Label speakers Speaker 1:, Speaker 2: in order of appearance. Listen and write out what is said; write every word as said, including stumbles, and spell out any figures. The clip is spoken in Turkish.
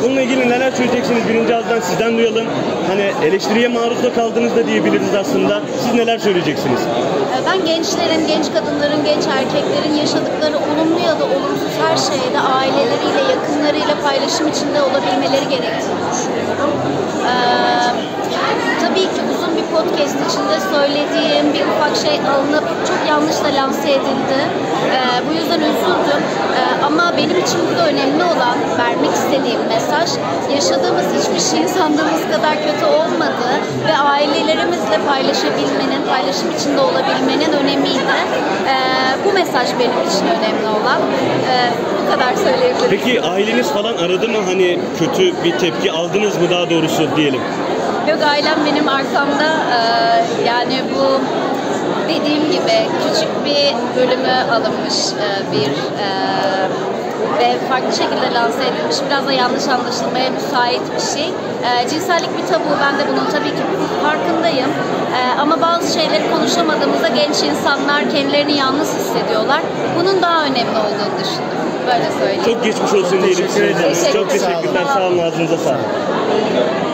Speaker 1: Bununla ilgili neler söyleyeceksiniz? Birinci ağızdan sizden duyalım. Hani eleştiriye maruz da kaldınız da diyebiliriz aslında. Siz neler söyleyeceksiniz?
Speaker 2: Ben gençlerin, genç kadınların, genç erkeklerin yaşadıkları olumlu ya da olumsuz her şeyde aileleriyle, yakınlarıyla paylaşım içinde olabilmeleri gerektiğini düşünüyorum. Ee, tabii ki uzun bir podcast içinde söylediğim bir ufak şey alınıp çok yanlış da lanse edildi. Ee, bu yüzden üzüldüm. Ee, ama benim için burada önemli olan, vermek istediğim mesaj, yaşadığımız hiçbir şey sandığımız kadar kötü olmadığı ve ailelerimizle paylaşabilmenin, paylaşım içinde olabilmenin önemiydi. Ee, bu mesaj benim için önemli olan. Ee, bu kadar söyleyebilirim.
Speaker 1: Peki aileniz falan aradı mı? Hani kötü bir tepki aldınız mı daha doğrusu diyelim?
Speaker 2: Yok, ailem benim arkamda. Ee, yani bu dediğim gibi küçük bir bölümü alınmış e, bir e, ve farklı şekilde lanse edilmiş, biraz da yanlış anlaşılmaya müsait bir şey. E, cinsellik bir tabu, ben de bunun tabii ki farkındayım. E, ama bazı şeyleri konuşamadığımızda genç insanlar kendilerini yalnız hissediyorlar. Bunun daha önemli olduğunu düşündüm. Böyle söyleyeyim.
Speaker 1: Çok geçmiş olsun diyelim.
Speaker 2: Teşekkür ederim.
Speaker 1: Çok teşekkürler. Sağ olun. Ağzınıza sağlık.